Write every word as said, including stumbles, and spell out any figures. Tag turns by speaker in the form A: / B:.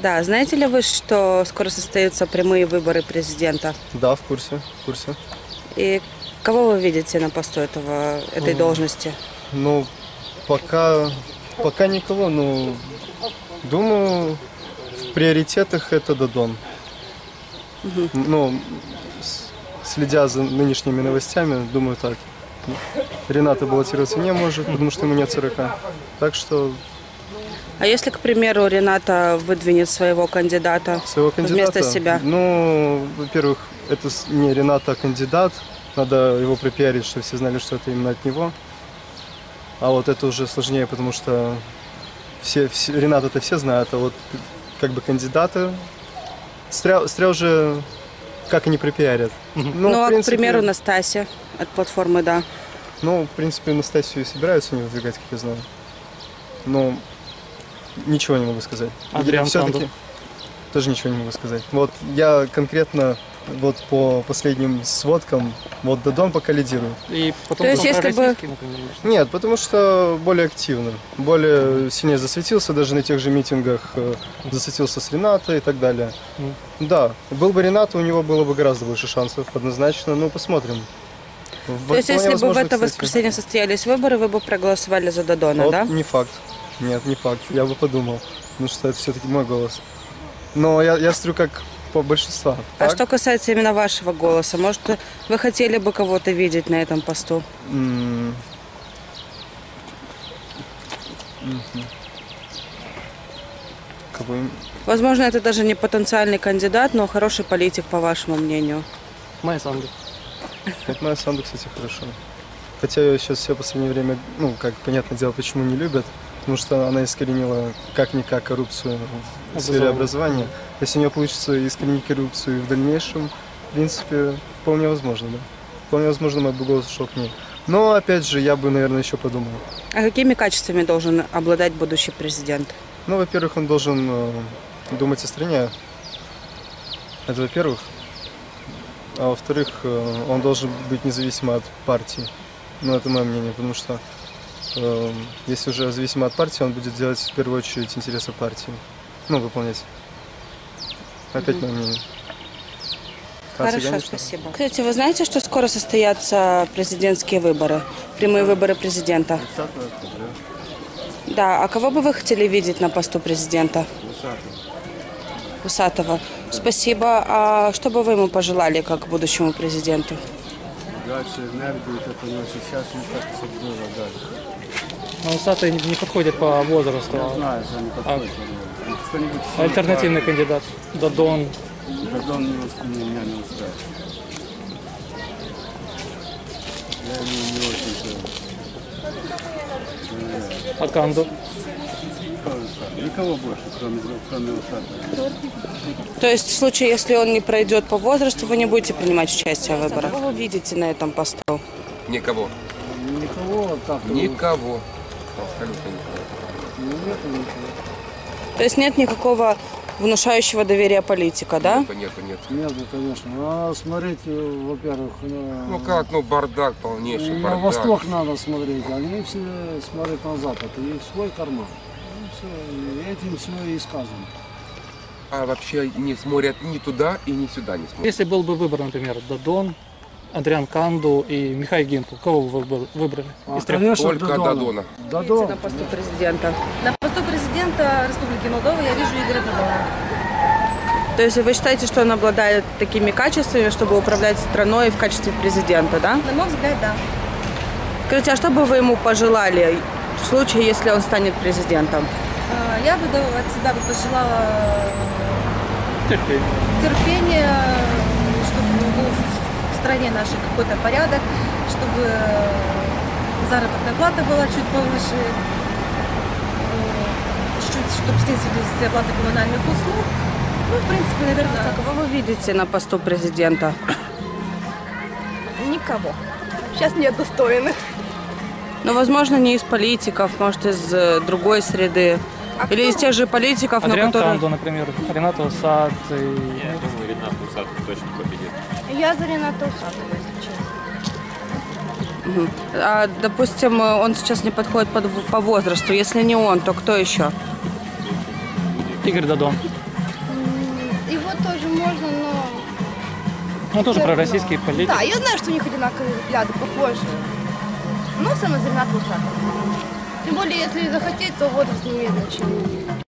A: Да, знаете ли вы, что скоро состоятся прямые выборы президента?
B: Да, в курсе, в курсе.
A: И кого вы видите на посту этого, этой должности?
B: Ну, пока, пока никого, но думаю, в приоритетах это Додон. Угу. Ну, следя за нынешними новостями, думаю так. Рената баллотироваться не может, потому что ему нет сорока. Так что...
A: А если, к примеру, Рената выдвинет своего кандидата,
B: своего кандидата
A: вместо себя?
B: Ну, во-первых, это не Рената, а кандидат. Надо его пропиарить, чтобы все знали, что это именно от него. А вот это уже сложнее, потому что все, все, Рената-то все знают, а вот как бы кандидаты стря, стря уже как они пропиарят.
A: Ну, ну а, принципе, к примеру, Настасья от платформы «Да».
B: Ну, в принципе, Настасью и собираются не выдвигать, как я знаю. Но ничего не могу сказать.
C: Адриан
B: все-таки тоже ничего не могу сказать. Вот я конкретно вот по последним сводкам, вот Додон пока лидирует.
C: И потом
A: То есть, если бы...
B: Нет, потому что более активно, более сильнее засветился, даже на тех же митингах засветился с Ренатой и так далее. Mm. Да, был бы Рената, у него было бы гораздо больше шансов, однозначно, ну посмотрим.
A: То есть, если бы в это воскресенье состоялись выборы, вы бы проголосовали за Додона,
B: вот
A: да?
B: Не факт. Нет, не факт. Я бы подумал, потому что это все-таки мой голос. Но я, я смотрю как по большинству.
A: А что касается именно вашего голоса, может, вы хотели бы кого-то видеть на этом посту?
B: Mm. Mm-hmm. Кого?
A: Возможно, это даже не потенциальный кандидат, но хороший политик, по вашему мнению.
C: Майя Санду.
B: Вот Майя Санду, кстати, хорошо. Хотя ее сейчас все в последнее время, ну, как понятное дело, почему не любят. Потому что она искоренила как-никак коррупцию в сфере образования. Если у нее получится искоренить коррупцию в дальнейшем, в принципе, вполне возможно, да. Вполне возможно, мой бы голос шел к ней. Но, опять же, я бы, наверное, еще подумал.
A: А какими качествами должен обладать будущий президент?
B: Ну, во-первых, он должен э, думать о стране. Это во-первых. А во-вторых, э, он должен быть независим от партии. Ну, это мое мнение, потому что если уже зависимо от партии, он будет делать в первую очередь интересы партии. Ну, выполнять. Опять мое мнение.
A: Хорошо, спасибо. Кстати, вы знаете, что скоро состоятся президентские выборы? Прямые выборы президента? Да, а кого бы вы хотели видеть на посту президента? Усатого. Усатого. Спасибо. А что бы вы ему пожелали как будущему президенту?
D: Дальше энергию, как у него сейчас не так много дальше.
C: Но Усатый не подходит по возрасту.
D: Я знаю, что не подходит.
C: А альтернативный кандидат? Додон.
D: Додон не, меня не устраивает. Я ему не очень нравится.
C: А Канду?
D: Никого больше, кроме, кроме Усатого.
A: То есть в случае, если он не пройдет по возрасту, вы не будете принимать участие в выборах? Кого вы видите на этом посту?
E: Никого.
D: Никого так.
E: Никого. Абсолютно никого.
D: Нет никого.
A: То есть нет никакого внушающего доверия политика, да?
E: Нет, нет, нет.
D: Нет, конечно. А смотреть, во-первых, на...
E: Ну как, ну бардак, полнейший
D: на
E: бардак.
D: На восток надо смотреть, они все смотрят на запад, и в свой карман. Ну, все, этим все и сказано.
E: А вообще не смотрят ни туда и ни сюда не смотрят.
C: Если был бы выбор, например, Додон, Адриан Канду и Михаил Гимпл, кого бы вы выбрали?
D: А, конечно,
E: Только Додона.
D: Додон.
A: На посту президента.
F: На посту президента Республики Молдова я вижу Игоря Додона.
A: То есть вы считаете, что он обладает такими качествами, чтобы управлять страной в качестве президента, да?
F: На мой взгляд, да.
A: Скажите, а что бы вы ему пожелали в случае, если он станет президентом?
F: Я бы от себя бы пожелала
C: терпения,
F: терпения, чтобы был в стране нашей какой-то порядок, чтобы заработная плата была чуть повыше, чуть-чуть, чтобы снизились оплаты коммунальных услуг. Ну, в принципе, наверное,
A: а кого вы видите на посту президента?
F: Никого. Сейчас нет достойных.
A: Ну, возможно, не из политиков, может, из другой среды. А Или кто? Из тех же политиков,
C: Адриан
A: но которые...
C: Канду, например, Рената Усат. И...
G: Я думаю, Рената Усат точно победит.
F: Я за Ренату Усатову, если честно.
A: Угу. А, допустим, он сейчас не подходит под, по возрасту. Если не он, то кто еще?
C: Игорь Додон.
H: Усатого тоже можно, но...
C: Он тоже пророссийский политик.
H: Да, я знаю, что у них одинаковые взгляды, похожие. Но все равно за Рената Усатого. Тем более, если захотеть, то возраст не имеет значения.